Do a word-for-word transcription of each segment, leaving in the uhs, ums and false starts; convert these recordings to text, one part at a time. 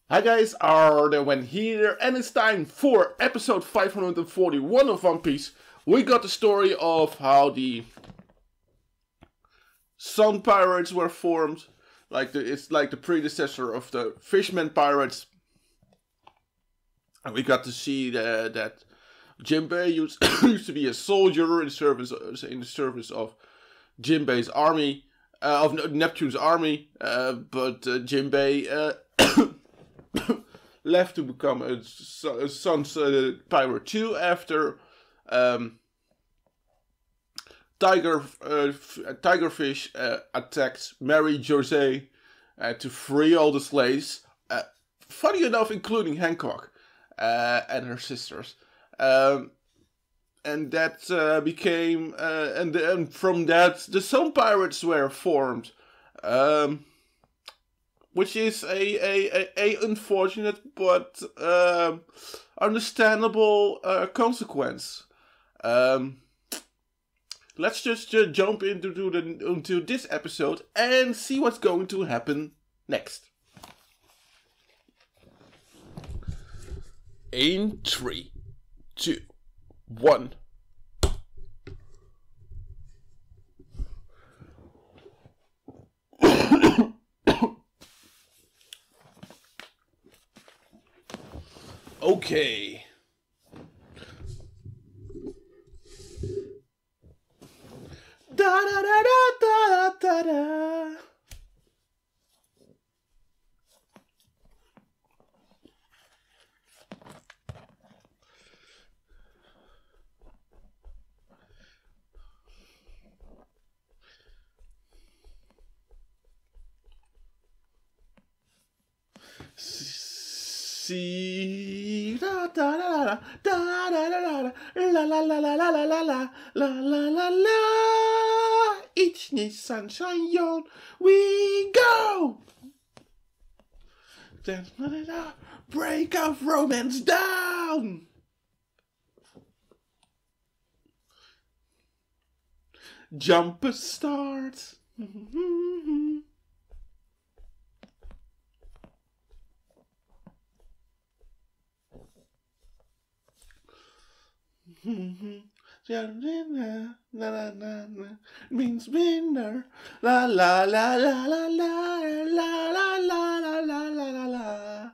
Hi guys, Ardawen here, and it's time for episode five hundred forty-one of One Piece. We got the story of how the Sun Pirates were formed. Like the, it's like the predecessor of the Fishmen Pirates. And we got to see the, that Jinbei used, used to be a soldier in service in the service of Jinbei's army, uh, of Neptune's army. Uh, but uh, Jinbei uh, left to become a, a Sun's uh, pirate too after um, Tiger uh, Tigerfish uh, attacked Mary Jose uh, to free all the slaves. Uh, funny enough, including Hancock uh, and her sisters. Um, and that uh, became uh, and, and from that the Sun Pirates were formed. Um, Which is a, a, a, a unfortunate but um, understandable uh, consequence. Um, let's just uh, jump into the into this episode and see what's going to happen next. In three, two, one. Okay. Da da da da da da da. See da da da da da da da la la la la la la la la la la la la. Each need sunshine yawn, we go. Da da da da. Break of romance down. Jump a start. Means winner. La la la la la la la la la la la la la.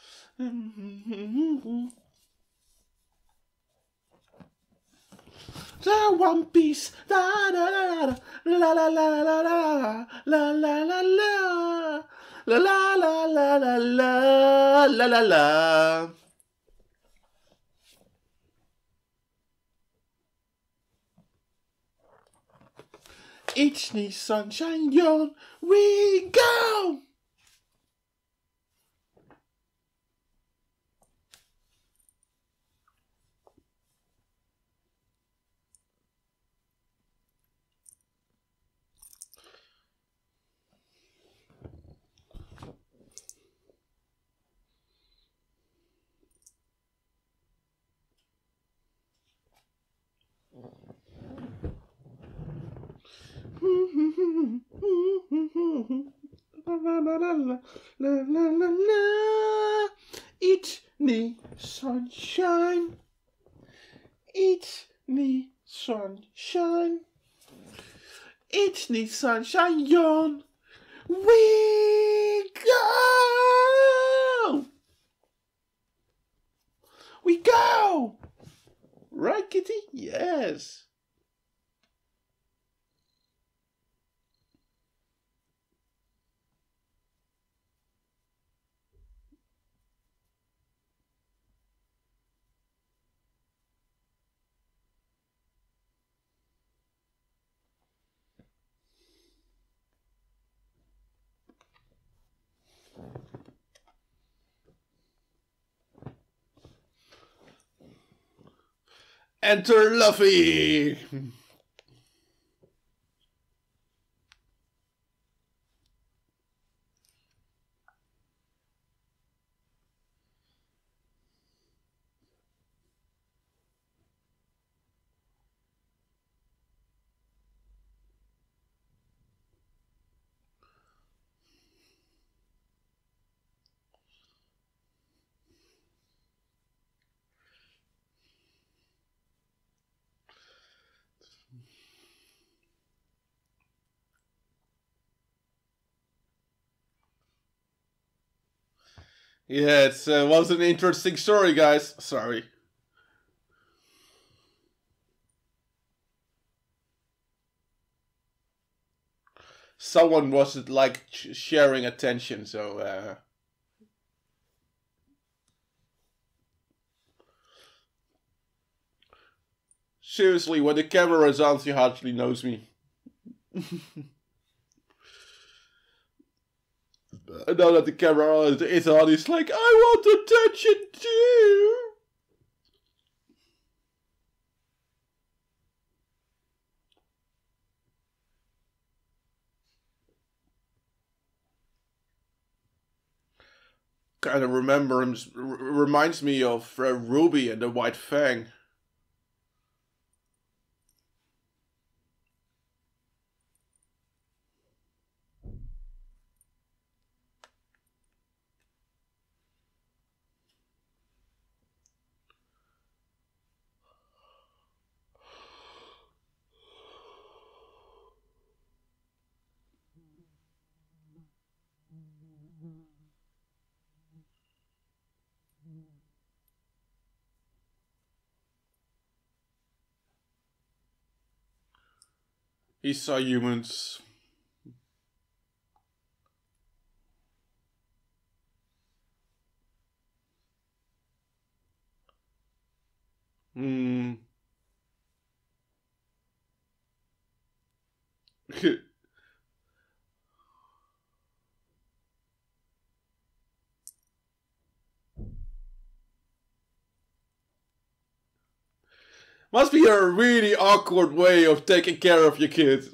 The One Piece. Da da da da la la la la la la la la la la la la la la la la la la. Each knee sunshine yawn, we go! La la la la. Each knee sunshine. Each knee sunshine. Each knee sunshine yawn. We go. We go. Right, Kitty? Yes. Enter Luffy! Yeah, it uh, was an interesting story, guys. Sorry. Someone was like sharing attention, so. Uh... Seriously, when the camera is on, she hardly knows me. And now that the camera is on, he's like, I want attention too. Kind of remember him, reminds me of uh, Ruby and the White Fang. He saw humans. Hmm. Must be a really awkward way of taking care of your kids.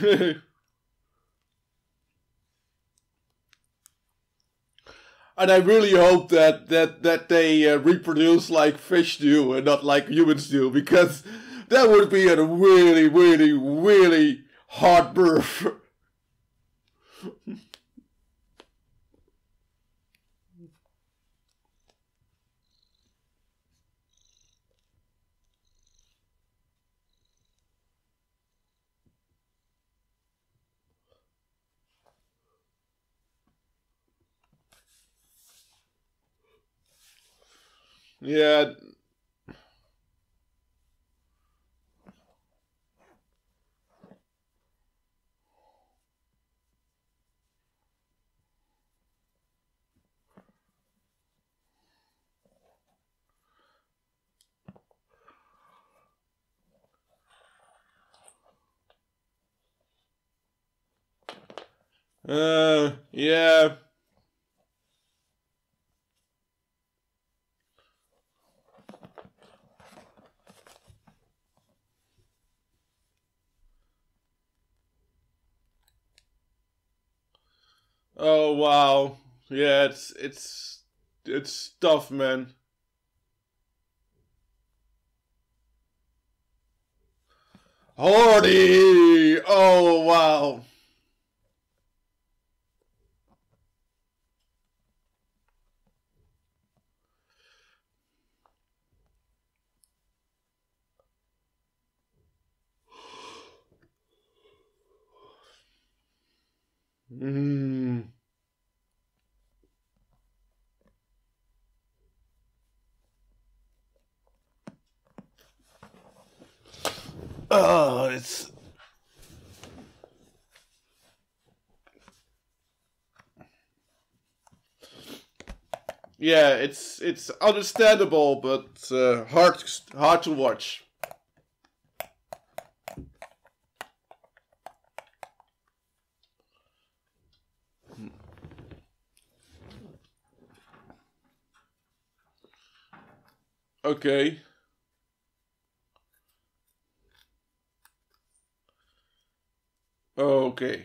And I really hope that that that they uh, reproduce like fish do and not like humans do, because that would be a really, really, really hard birth. Yeah. Uh, yeah. Oh wow. Yeah, it's it's it's tough, man. Horny! Oh wow. Hmm. Oh, it's yeah, it's it's understandable, but uh, hard hard to watch. Okay. Okay.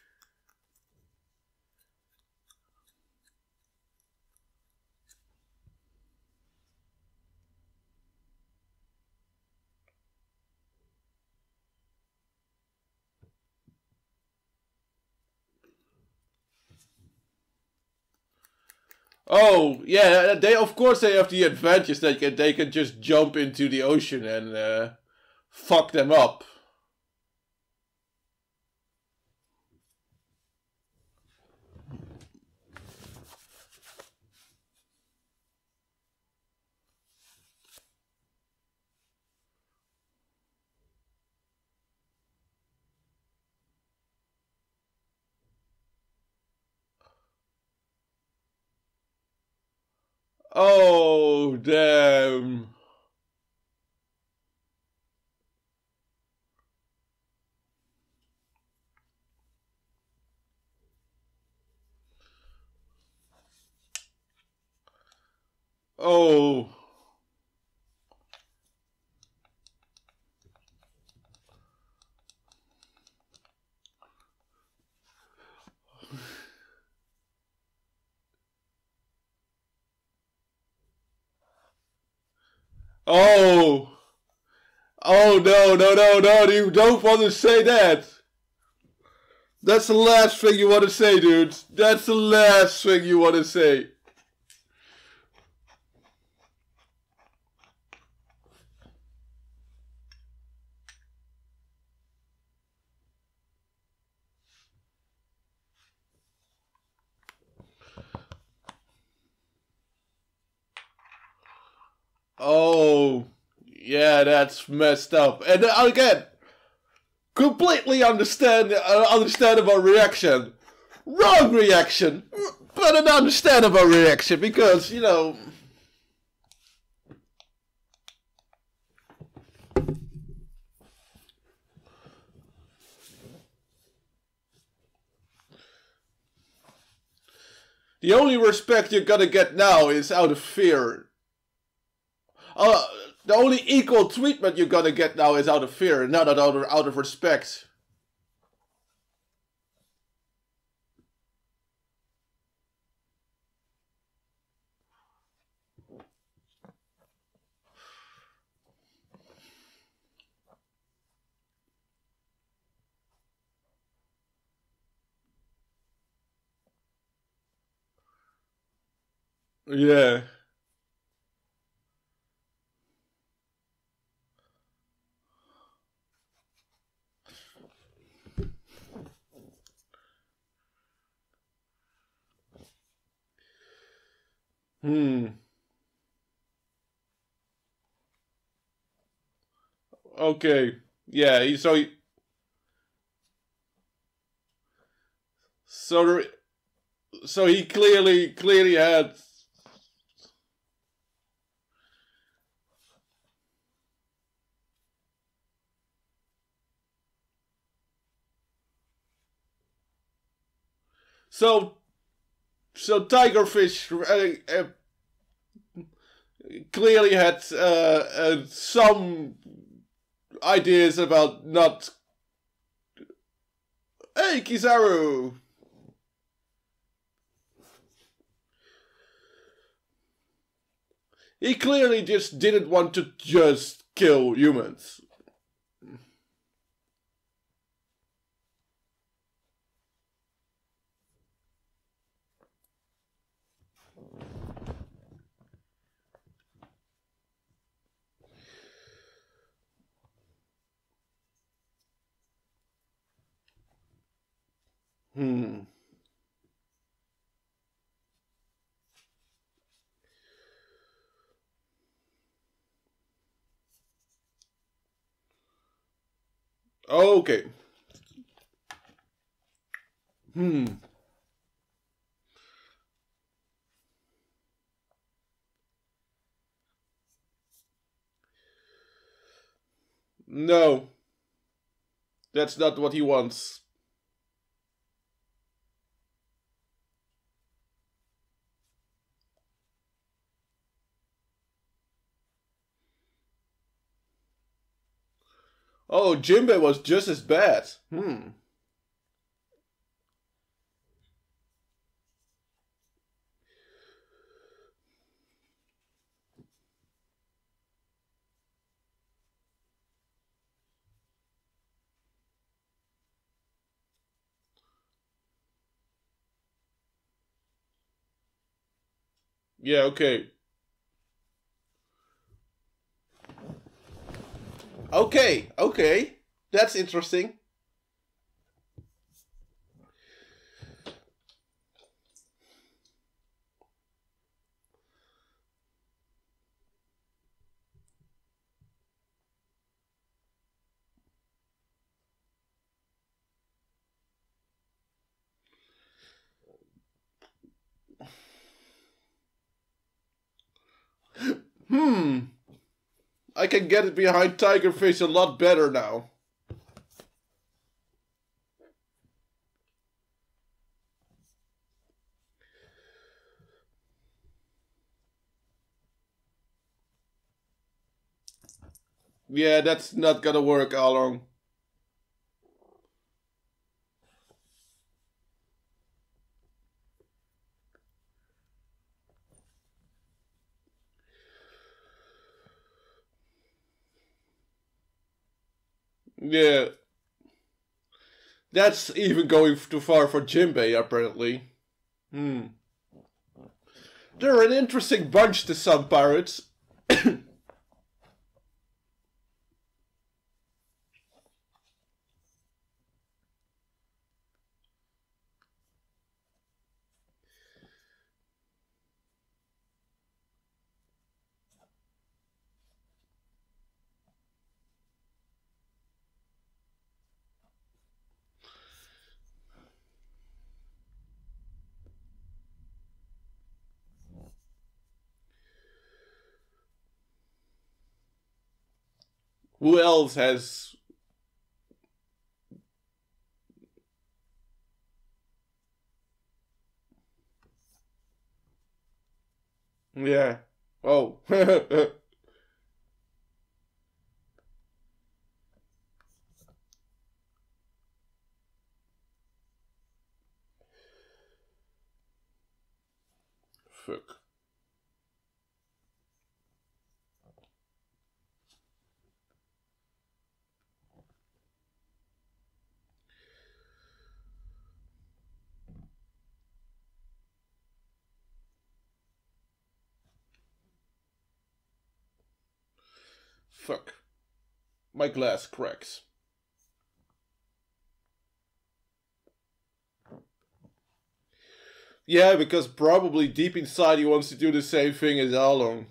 Oh yeah, they of course they have the advantage that can, they can just jump into the ocean and uh, fuck them up. Oh, damn. Oh. Oh. Oh, no, no, no, no. You don't want to say that. That's the last thing you want to say, dude. That's the last thing you want to say. Oh, yeah, that's messed up. And uh, again, completely understand, uh, understandable reaction. Wrong reaction, but an understandable reaction because, you know... The only respect you're gonna get now is out of fear. Uh, the only equal treatment you're gonna get now is out of fear, not out of, out of respect. Yeah. Hmm. Okay. Yeah, he, so he... So, there, so he clearly, clearly had... So, so Tigerfish uh, uh, clearly had uh, uh, some ideas about not... Hey, Kizaru! He clearly just didn't want to just kill humans. Hmm. Okay. Hmm. No. That's not what he wants. Oh, Jinbei was just as bad. Hmm. Yeah, okay. Okay, okay. That's interesting. Hmm. I can get it behind Tigerfish a lot better now. Yeah, that's not gonna work, Along. Yeah. That's even going too far for Jinbei, apparently. Hmm. They're an interesting bunch, the Sun Pirates. Who else has... Yeah. Oh. Fuck. Fuck. My glass cracks. Yeah, because probably deep inside he wants to do the same thing as Along.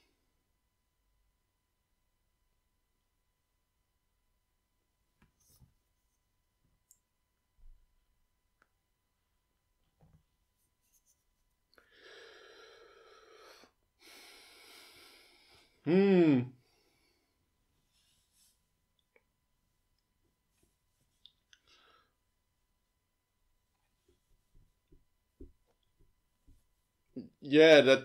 Hmm. Yeah, that...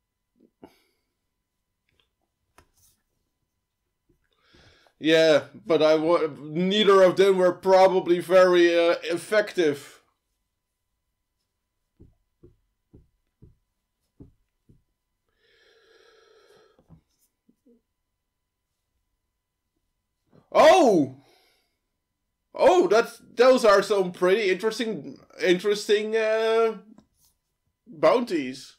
Yeah, but I wa- neither of them were probably very uh, effective. Oh! Oh, that's those are some pretty interesting interesting uh, bounties.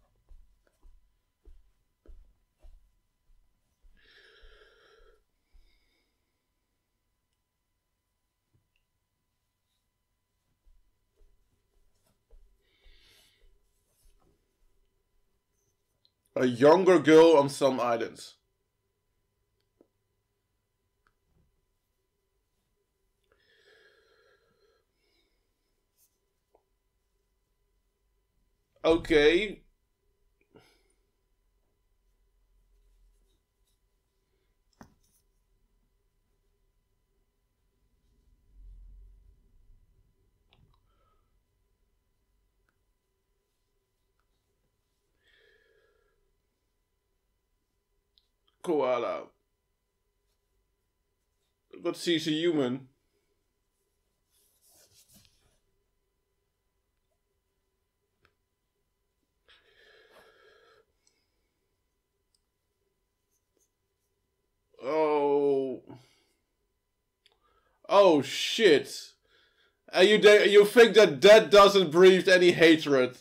A younger girl on some islands. Okay. Koala. But she's a human. Oh. Oh shit. And you de- you think that that doesn't breathe any hatred?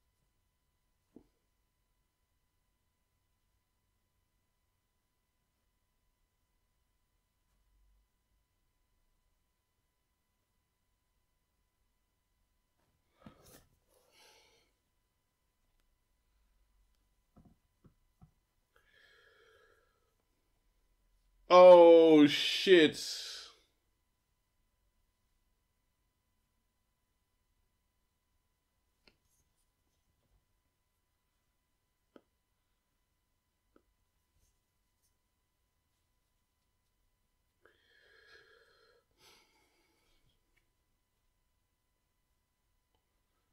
Oh shit.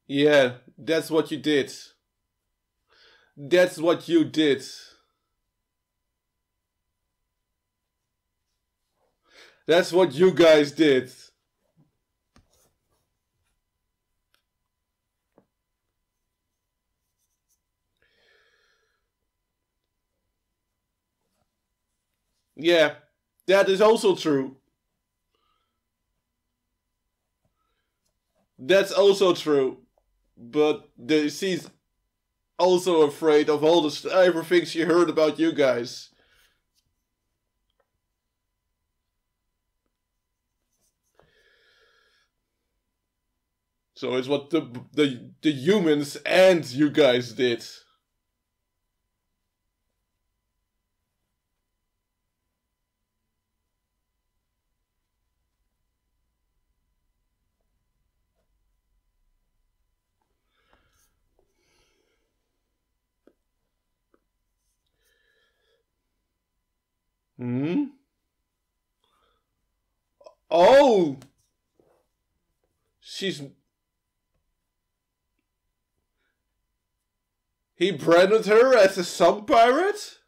Yeah, that's what you did. That's what you did. That's what you guys did. Yeah, that is also true. That's also true. But the, she's also afraid of all the everything she heard about you guys. So it's what the the the humans and you guys did. Hmm? Oh! She's... He branded her as a sun pirate?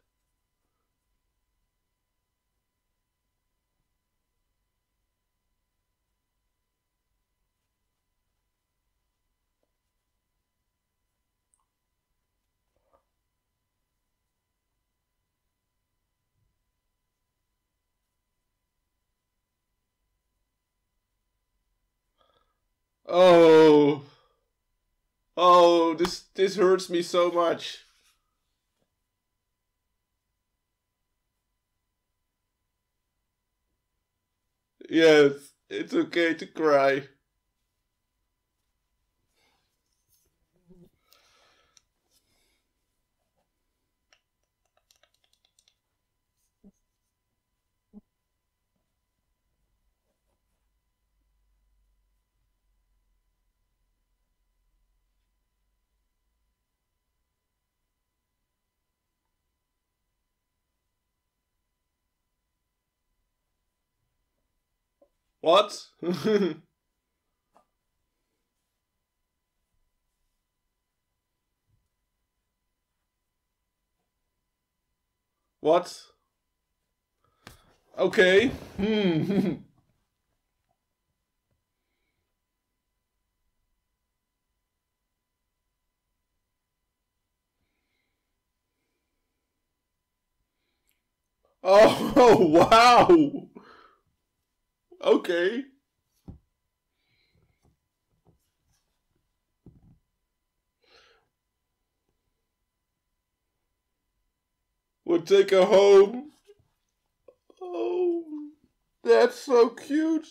Oh... Oh, this this hurts me so much. Yes, it's okay to cry. What? What? Okay. Hmm. Oh, wow. Okay. We'll take her home. Oh, that's so cute.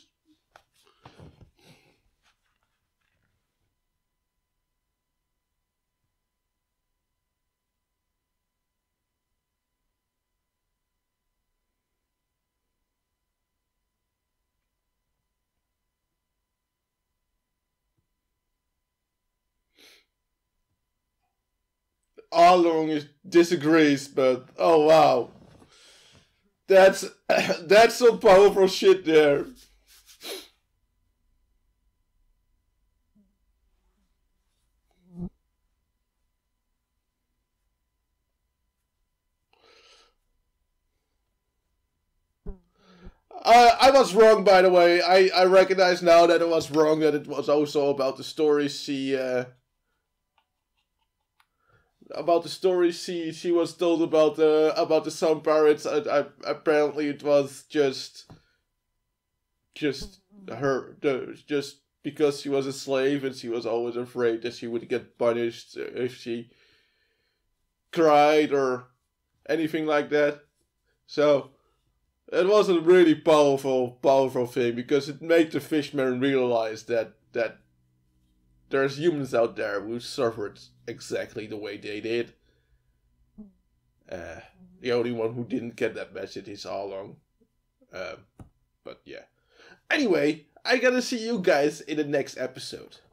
Arlong is disagrees, but oh wow, that's that's some powerful shit there. Uh, I was wrong, by the way. I, I recognize now that it was wrong, that it was also about the stories she uh, about the stories she she was told about the about the sun pirates. I, I, apparently, it was just just her the, just because she was a slave and she was always afraid that she would get punished if she cried or anything like that. So it was a really powerful, powerful thing because it made the fishermen realize that that there's humans out there who suffered exactly the way they did. Uh, the only one who didn't get that message is Arlong. Um, but yeah. Anyway, I gotta see you guys in the next episode.